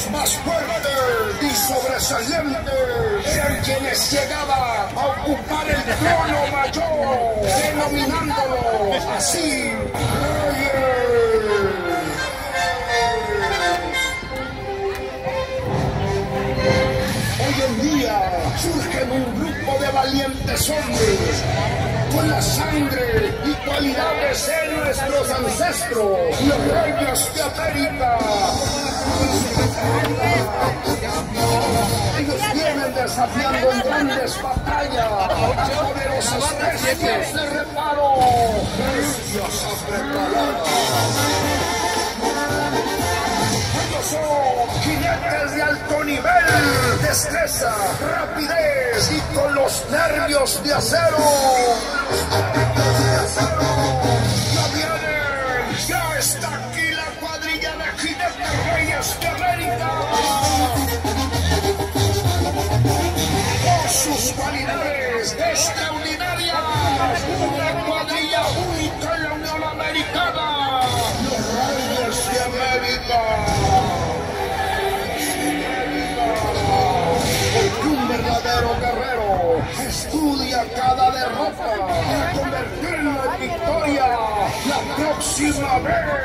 los más fuertes y sobresalientes eran quienes llegaban a ocupar el trono mayor, denominándolo así, Hoy en día surgen un grupo de valientes hombres con la sangre y cualidades de nuestros ancestros, los reyes de América. Ellos vienen desafiando en grandes batallas a poderosas bestias de reparo, bestias preparadas. Son jinetes de alto nivel, destreza, rapidez y con los nervios de acero. Ya vienen, ya está aquí la cuadrilla de jinetes reyes de América. Con sus cualidades extraordinarias, una cuadrilla única en la Unión Americana. Los reyes de América. Un verdadero guerrero estudia cada derrota para convertirlo en victoria la próxima vez.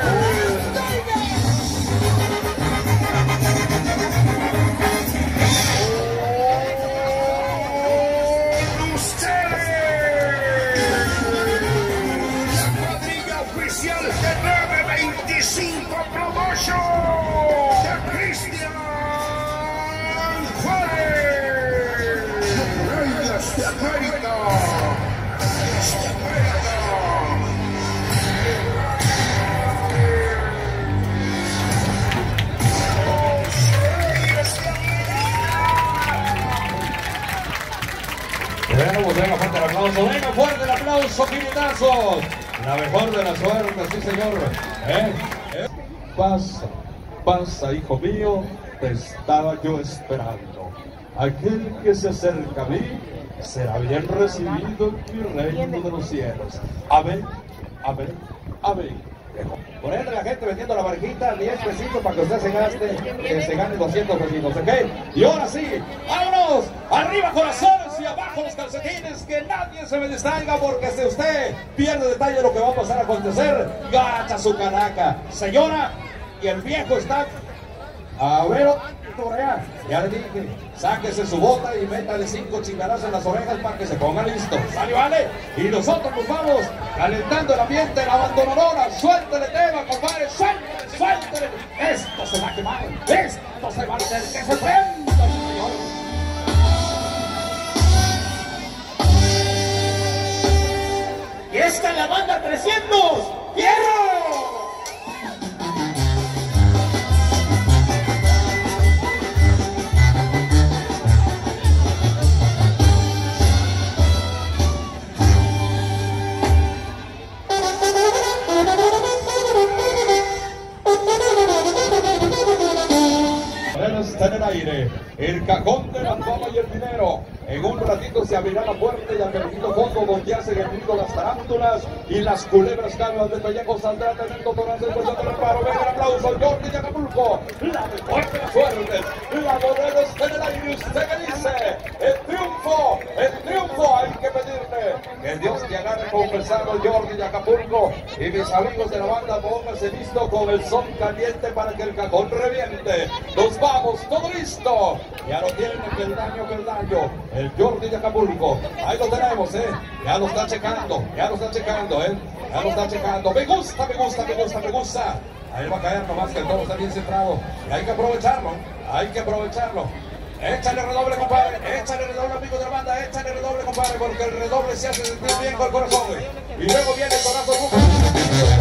¡Con ustedes! La cuadrilla oficial de 925 Promotion de Cristian de América. Bueno, pues venga fuerte el aplauso, venga fuerte el aplauso, jinetazos. La mejor de la suerte, sí señor. Pasa, hijo mío, te estaba yo esperando. Aquel que se acerca a mí será bien recibido en mi reino de los cielos. Amén, amén, amén. Por ende la gente vendiendo la parejita, 10 pesitos para que usted se gane 200 pesitos, ¿ok? Y ahora sí, vámonos, arriba corazones y abajo los calcetines, que nadie se me distraiga, porque si usted pierde detalle de lo que va a pasar a acontecer, gacha su caraca. Señora, y el viejo está, a ver, ya le dije, sáquese su bota y métale 5 chingarazos en las orejas para que se ponga listo. ¿Sale, vale? Y nosotros nos vamos calentando el ambiente en la abandonadora. Suéltele tema, compadre, suéltele. Esto se va a quemar, esto se va a hacer que se prenda, señor. Y esta es la banda 300. ¡Hierro! Está en el aire, el cajón de la fama y el dinero. En un ratito se abrirá la puerta y al merecido fondo donde hacen el nido las tarántulas y las culebras calvas de pellejo saldrán en el doctorado después del reparo. Venga el aplauso, Jordi de Acapulco, la mejor de las suertes, la moneda está en el aire. ¿Usted qué dice? El triunfo hay que pedirle. Que Dios te agarre confesado, Jordi de Acapulco, y mis amigos de la banda, pónganse listo con el son caliente para que el cajón reviente. Nos vamos, todo listo. Ya lo tienen el peldaño. El Jordi de Acapulco, ahí lo tenemos, ya lo está checando, Ya lo está checando, me gusta. Ahí va a caer nomás que el toro está bien centrado. Y hay que aprovecharlo. Échale redoble, compadre, amigo de la banda, échale redoble, compadre, porque el redoble se hace sentir bien con el corazón. Y luego viene el corazón.